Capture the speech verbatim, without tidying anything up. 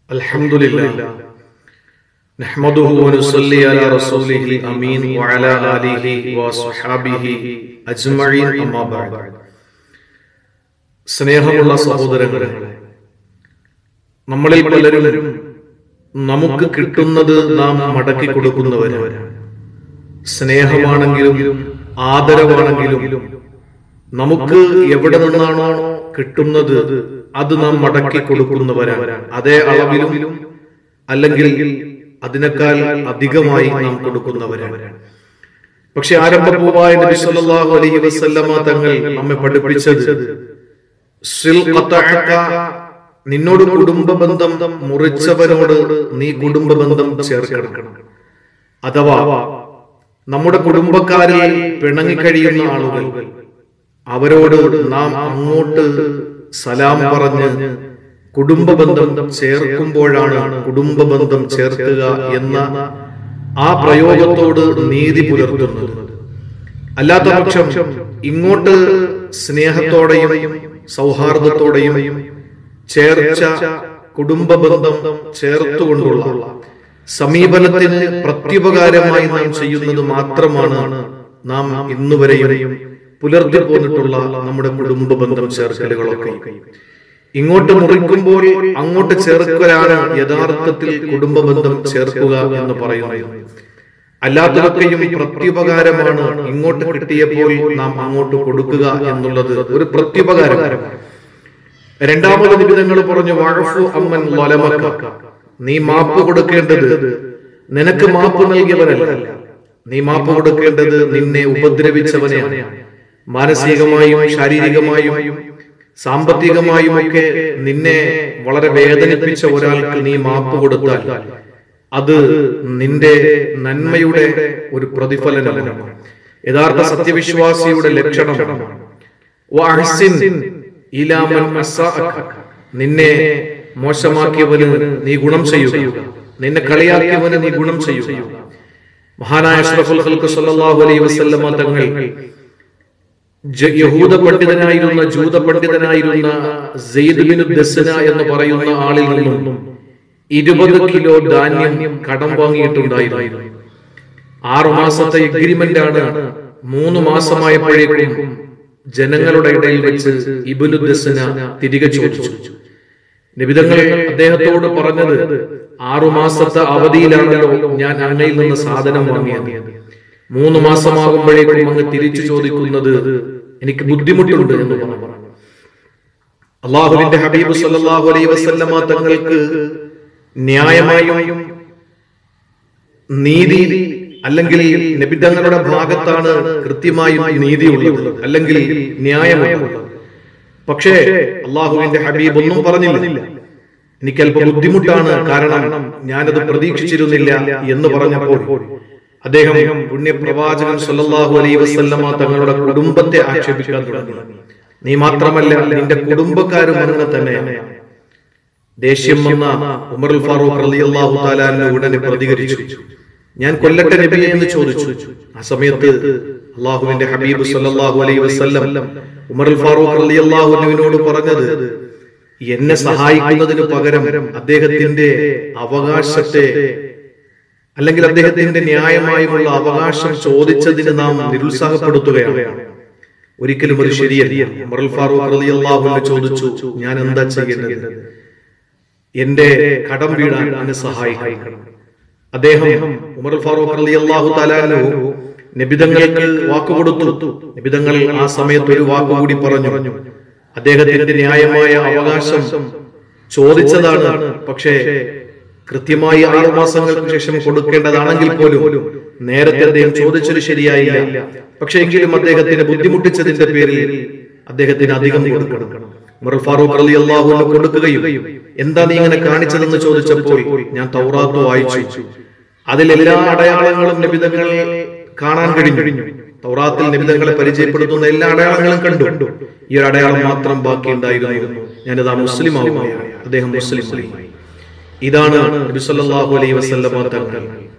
Alhamdulillah. Nahmaduhu wa nusalli ala rasulihi amin wa ala alihi wa sahbihi ajma'in amma ba'd. സ്നേഹമുള്ള സഹോദരങ്ങളെ, നമ്മളിൽ പലരും നമുക്ക് കിട്ടുന്നത് നാം മടക്കി കൊടുക്കുന്നവരാണ്. സ്നേഹമാണെങ്കിലും ആദരവാണെങ്കിലും നമുക്ക് എവിടെ നിന്നാണോ കിട്ടുന്നത് അത് നാം മടക്കി കൊടുക്കുന്നവരാണ്. അതേ അളവിലും അല്ലെങ്കിൽ അതിനേക്കാൾ അധികമായി നാം കൊടുക്കുന്നവരാണ്. പക്ഷെ ആരംഭപൂവായ നബി സല്ലല്ലാഹു അലൈഹി വസല്ലമ തങ്ങൾ നമ്മെ പഠിപ്പിച്ചത് സിൽ ഖതഅക, നിന്നോട് കുടുംബ ബന്ധം മുറിച്ചവനോട് നീ കുടുംബ ബന്ധം ചേർക്കണം. അഥവാ നമ്മുടെ കുടുംബക്കാരിൽ പിണങ്ങിക്കഴിയുന്ന ആളുകൾ, അവരോട് നാം അങ്ങോട്ട് സലാം പറഞ്ഞ് കുടുംബ ബന്ധം ചേർക്കുമ്പോഴാണ് കുടുംബ ബന്ധം ചേർക്കുക എന്ന ആ പ്രയോഗത്തോട് നീതി പുലർത്തുന്നത്. അല്ലാത്ത പക്ഷം ഇങ്ങോട്ട് സ്നേഹത്തോടെയും സൗഹാർദ്ദത്തോടെയും ചേർച്ച കുടുംബ ബന്ധം ചേർത്തുകൊണ്ടുള്ള സമീപനത്തിന് പ്രത്യുപകാരമായി നാം ചെയ്യുന്നത് മാത്രമാണ് നാം ഇന്നുവരെയും പുലർത്തി പോന്നിട്ടുള്ള നമ്മുടെ കുടുംബ ബന്ധം ചേർക്കലുകളൊക്കെ. ഇങ്ങോട്ട് മുറിക്കുമ്പോൾ അങ്ങോട്ട് ചേർക്കലാണ് യഥാർത്ഥത്തിൽ കുടുംബ ബന്ധം ചേർക്കുക എന്ന് പറയുന്നത്. അല്ലാത്തതൊക്കെയും പ്രത്യുപകാരമാണ്. ഇങ്ങോട്ട് കിട്ടിയപ്പോൾ നാം അങ്ങോട്ട് കൊടുക്കുക എന്നുള്ളത് ഒരു പ്രത്യുപകാരമാണ്. രണ്ടാമത് നിബിധങ്ങൾ പറഞ്ഞു, വഅഫു അമ്മൻ ളലമക, നീ മാപ്പ് കൊടുക്കേണ്ടത് നിനക്ക് മാപ്പ് നൽകിയവനല്ല, നീ മാപ്പ് കൊടുക്കേണ്ടത് നിന്നെ ഉപദ്രവിച്ചവനെയാണ്. മാനസികമായും ശാരീരികമായും സാമ്പത്തികമായും ഒക്കെ നിന്നെ വളരെ വേദനിപ്പിച്ച ഒരാൾക്ക് നീ മാപ്പ് കൊടുത്താൽ അത് നിന്റെ നന്മയുടെ ഒരു പ്രതിഫലനമാണ്, യഥാർത്ഥ സത്യവിശ്വാസിയുടെ ലക്ഷണമാണ്. വഅഹ്സിൻ ഇലാ മൻ അസ്സഅക, നിന്നെ മോശമാക്കിയവന് നീ ഗുണം ചെയ്യുക, നിന്നെ കളിയാക്കിയവന് നീ ഗുണം ചെയ്യുക. മഹാനായ അഷ്റഫുൽ ഖൽഖ് സല്ലല്ലാഹു അലൈഹി വസല്ലമ തങ്ങൾ യഹൂദ പണ്ഡിതനായിരുന്ന ജൂത പണ്ഡിതനായിരുന്ന സെയ്ദ് ബിൻ ദസ്ന എന്ന് പറയുന്ന ആളിൽ നിന്നും ഇരുപത് കിലോ ധാന്യം കടം വാങ്ങിയിട്ടുണ്ടായിരുന്നു. ആറു മാസത്തെ എഗ്രിമെന്റ് ആണ്. മൂന്ന് മാസമായപ്പോഴേക്കും ജനങ്ങളുടെ ഇടയിൽ വെച്ച് ഇബ്നു ദസ്ന തിരികെ ചോദിച്ചു. നബിതങ്ങൾ അദ്ദേഹത്തോട് പറഞ്ഞത്, ആറു മാസത്തെ അവധിയിലാണല്ലോ ഞാൻ അങ്ങയിൽ നിന്ന് സാധനം വാങ്ങിയത്, മൂന്ന് മാസമാകുമ്പോഴേക്കും അങ്ങ് തിരിച്ചു ചോദിക്കുന്നത് എനിക്ക് ബുദ്ധിമുട്ടുണ്ട് എന്ന് പറഞ്ഞു. അള്ളാഹുവിന്റെ ഹബീബ് സല്ലല്ലാഹു അലൈഹി വസല്ലമ തങ്ങൾക്ക് ന്യായമായും നീതി അല്ലെങ്കിൽ നബിതങ്ങളുടെ ഭാഗത്താണ് കൃത്യമായും നീതിയുള്ളത് അല്ലെങ്കിൽ ന്യായമുള്ളത്. പക്ഷേ അള്ളാഹുവിന്റെ ഹബീബ് ഒന്നും പറഞ്ഞില്ല. എനിക്ക് അല്പം ബുദ്ധിമുട്ടാണ്, കാരണം ഞാനത് പ്രതീക്ഷിച്ചിരുന്നില്ല എന്ന് പറഞ്ഞപ്പോൾ അദ്ദേഹം പുണ്യപ്രവാചകൻ സല്ലല്ലാഹു അലൈഹി വസല്ലമ തങ്ങളുടെ കുടുംബത്തെ ആക്ഷേപിക്കാൻ തുടങ്ങി. നീ മാത്രമല്ല, നിന്റെ കുടുംബക്കാരും അങ്ങനെ തന്നെയാണ്. ദേഷ്യം വന്ന ഉമറുൽ ഫാറൂഖ് റളിയല്ലാഹു തആല അൻഹു ഉടനെ പ്രതികരിച്ചു, ഞാൻ കൊല്ലട്ടെ നബിയെ എന്ന് ചോദിച്ചു. ആ സമയത്ത് അള്ളാഹുവിന്റെ ഹബീബ് സല്ലല്ലാഹു അലൈഹി വസല്ലം ഉമറുൽ ഫാറൂഖ് റളിയല്ലാഹു അൻഹുവിനോട് പറഞ്ഞത്, എന്നെ സഹായിക്കുന്നതിന് പകരം അദ്ദേഹത്തിന്റെ അവകാശത്തെ അല്ലെങ്കിൽ അദ്ദേഹത്തിന്റെ ന്യായമായുള്ള അവകാശം ചോദിച്ചതിന് നാം നിരുത്സാഹപ്പെടുത്തുകയാണ്. ഒരിക്കലും ഒരു ശരിയല്ല. ഉമറുൽ ഫാറൂഖ് റളിയല്ലാഹു അൻഹു ചോദിച്ചു, ഞാൻ എന്താ ചെയ്യേണ്ടത്? എന്റെ കടം വീടാൻ എന്നെ സഹായിക്കണം. അദ്ദേഹം ഉമറുൽ ഫാറൂഖ് റളിയല്ലാഹു തആല അൻഹു നബിതങ്ങൾക്ക് വാക്കുകൊടുത്തു. നബിതങ്ങൾ ആ സമയത്ത് ഒരു വാക്കുകൂടി പറഞ്ഞു. അദ്ദേഹത്തിന്റെ ന്യായമായ അവകാശം ചോദിച്ചതാണ്, പക്ഷേ കൃത്യമായി ആറു മാസങ്ങൾക്ക് ശേഷം കൊടുക്കേണ്ടതാണെങ്കിൽ പോലും നേരത്തെ അദ്ദേഹം ചോദിച്ചത് ശരിയായില്ല. പക്ഷെ എങ്കിലും അദ്ദേഹത്തിന് ബുദ്ധിമുട്ടിച്ചതിന്റെ പേരിൽ അദ്ദേഹത്തിന് അധികം കൊടുക്കണം. ഉമർ ഫാറൂഖ് റളിയല്ലാഹു അൻഹു കൊടുക്കുകയും, എന്താ നീ ഇങ്ങനെ കാണിച്ചതെന്ന് ചോദിച്ചപ്പോൾ ഞാൻ തൗറാത്ത് വായിച്ചു, അതിലെല്ലാ അടയാളങ്ങളും നബിതങ്ങൾ കാണാൻ കഴിഞ്ഞു. തൗറാത്തിൽ നബിതങ്ങളെ പരിചയപ്പെടുത്തുന്ന എല്ലാ അടയാളങ്ങളും കണ്ടു. ഈ ഒരു അടയാളം മാത്രം ബാക്കിയുണ്ടായിരുന്നു, ഞാനിതാ മുസ്ലിം ആവുകയാണ്. അദ്ദേഹം മുസ്ലിം. ഇതാണ് നബി സല്ലല്ലാഹു അലൈഹി വസല്ലമ തങ്ങൾ